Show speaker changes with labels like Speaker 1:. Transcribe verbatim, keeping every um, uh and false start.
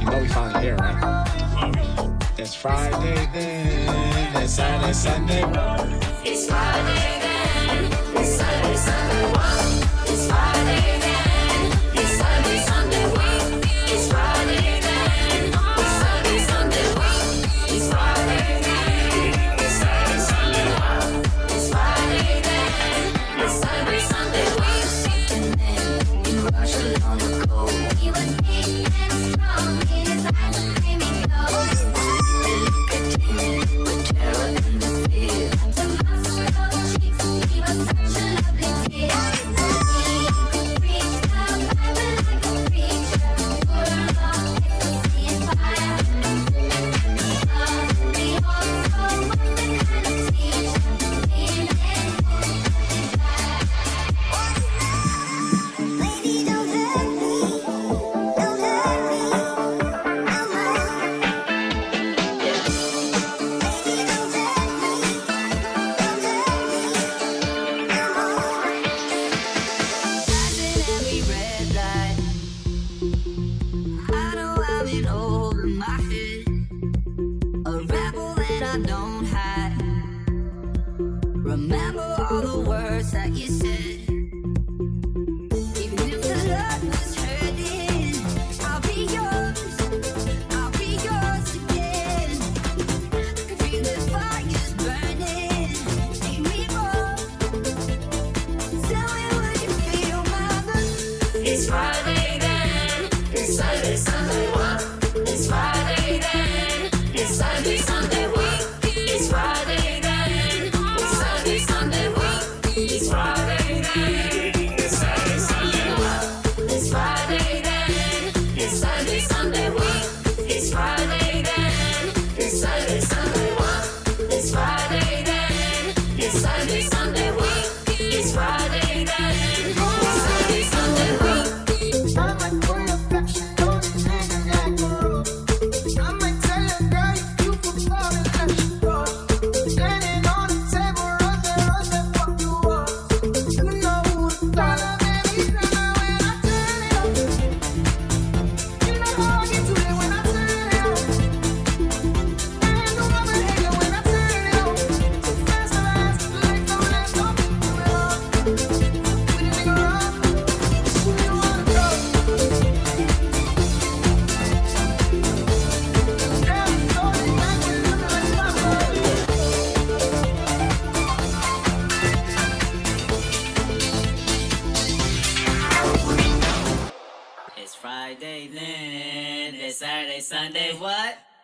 Speaker 1: know we finally here, right? It's Friday then, it's Saturday, Sunday.
Speaker 2: It's Friday then, it's Saturday, Sunday. What? It's Friday then, it's Saturday, Sunday. Week. It's Friday then, it's Saturday, Sunday. Week. It's Friday then, it's Saturday, Sunday. What? It's Friday then, it's Saturday, Sunday. Week. And then you rush along the go. He was big and strong, in his eyes a creamy glow. They look at him with terror and the fear. The muscles of his cheeks, he was such a lovely kid. He could preach the Bible like a preacher, full of ecstasy and fire. But he also was the kind of teacher, mean and cool and
Speaker 3: Baby, don't hurt me, don't hurt me no more. Baby, don't hurt me, don't hurt me no more.
Speaker 2: Flashing every red light. I know I've been over my head. A rebel that I don't hide. Remember all the words that you said. Even if the love was hurting, I'll be yours. I'll be yours again. I can feel the fires burning. Take me more. Tell me what you feel, mother. It's Friday then, it's Saturday, Sunday. What? It's Friday then, it's Saturday, Sunday. Week. It's Friday then, it's Saturday, Sunday. Week. It's Friday then, it's Saturday, Sunday. What? It's Friday then, it's Saturday, Sunday. Week. It's Friday then, it's Saturday, Sunday. What? It's Friday then, it's Saturday, Sunday. Week. It's Friday then, it's Saturday, Sunday. Week.
Speaker 3: I might pull your flexion on and hang like a rope. I might tell your girl you could fall and let you go. Standing on the table, run that, run that fuck you up. You know who to call up, baby, come on when I turn it up. You know how I get to it when I turn it up. I ain't no rubber hater when I turn it up. Too fast, I last, like no last, don't be doing it up. With a nigga up, who you wanna go?
Speaker 2: It's Friday then, it's Saturday, Sunday. What?